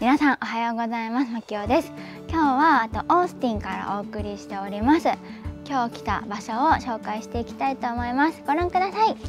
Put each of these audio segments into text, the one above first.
皆さんおはようございます。まきおです。今日はオースティンからお送りしております。今日来た場所を紹介していきたいと思います。ご覧ください。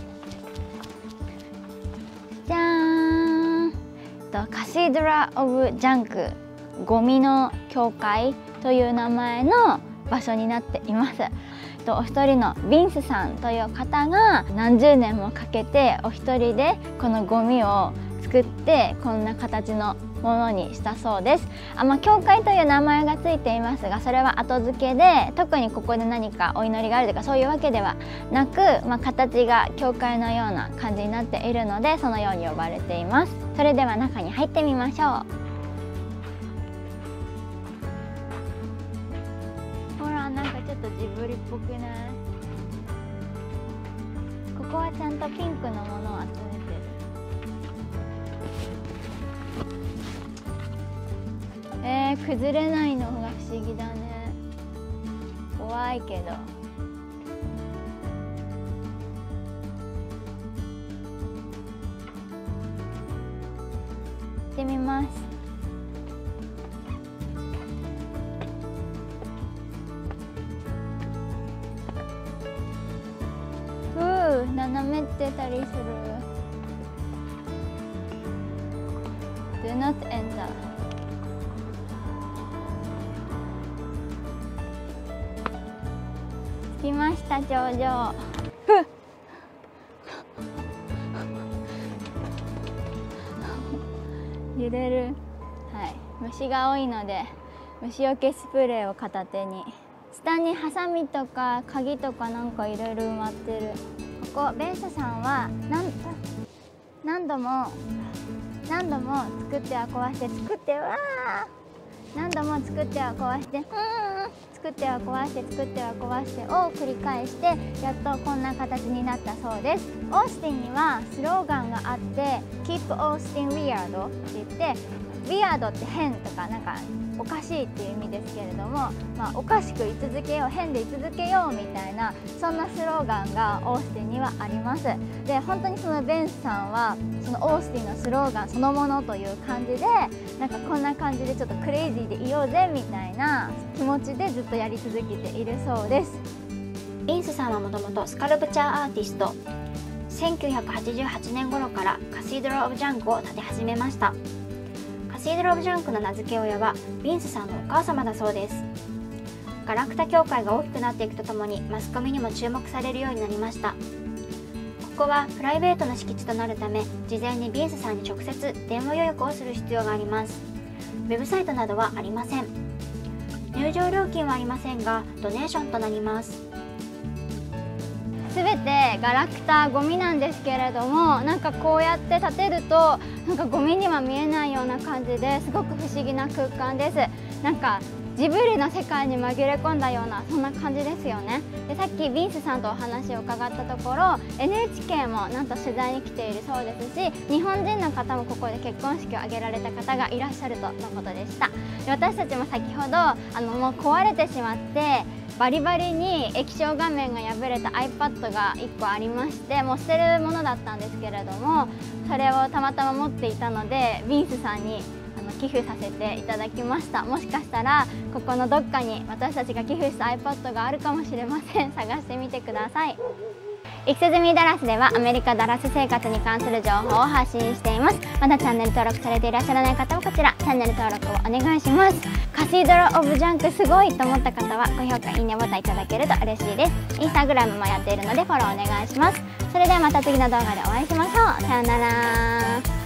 じゃーん。カシードラ・オブ・ジャンク、ゴミの教会という名前の場所になっています。お一人のビンスさんという方が何十年もかけてお一人でこのゴミを作ってこんな形のものにしたそうです。教会という名前がついていますが、それは後付けで、特にここで何かお祈りがあるとかそういうわけではなく、形が教会のような感じになっているので、そのように呼ばれています。それでは中に入ってみましょう。ほら、なんかちょっとジブリっぽくない？ここはちゃんとピンクのものを集めてる。崩れないのが不思議だね。怖いけど。行ってみます。斜めってたりする。Do not enter。着きました、頂上。揺れる。はい、虫が多いので虫除けスプレーを片手に。下にハサミとか鍵とかなんかいろいろ埋まってる。ここベンスさんは何度も作っては壊して作っては何度も作っては壊して作っては壊して作っては壊してを繰り返して、やっとこんな形になったそうです。オースティンにはスローガンがあって Keep Austin Weird って言って、Weird って変とかなんかおかしいっていう意味ですけれども、おかしく居続けよう、変で居続けようみたいな、そんなスローガンがオースティンにはあります。で、本当にそのベンスさんはそのオースティンのスローガンそのものという感じで、なんかこんな感じでちょっとクレイジーでいようぜみたいな気持ちでずっとやり続けているそうです。 ビンスさんはもともとスカルプチャーアーティスト。1988年頃からカシードラ・オブ・ジャンクを建て始めました。カシードラ・オブ・ジャンクの名付け親はビンスさんのお母様だそうです。ガラクタ協会が大きくなっていくとともにマスコミにも注目されるようになりました。ここはプライベートな敷地となるため、事前にビンスさんに直接電話予約をする必要があります。ウェブサイトなどはありません。入場料金はありませんがドネーションとなります。 すべてガラクタゴミなんですけれども、なんかこうやって建てるとなんかゴミには見えないような感じですごく不思議な空間です。なんかジブリの世界に紛れ込んだようなそんな感じですよね。で、さっきビンスさんとお話を伺ったところ NHK もなんと取材に来ているそうですし、日本人の方もここで結婚式を挙げられた方がいらっしゃるとのことでした。で、私たちも先ほどもう壊れてしまってバリバリに液晶画面が破れた iPad が1個ありまして、もう捨てるものだったんですけれども、それをたまたま持っていたのでビンスさんに寄付させていただきました。もしかしたらここのどっかに私たちが寄付した iPad があるかもしれません。探してみてください。イクセズミダラスではアメリカダラス生活に関する情報を発信しています。まだチャンネル登録されていらっしゃらない方はこちらチャンネル登録をお願いします。カシードラ・オブ・ジャンクすごいと思った方は高評価、いいねボタンいただけると嬉しいです。インスタグラムもやっているのでフォローお願いします。それではまた次の動画でお会いしましょう。さようなら。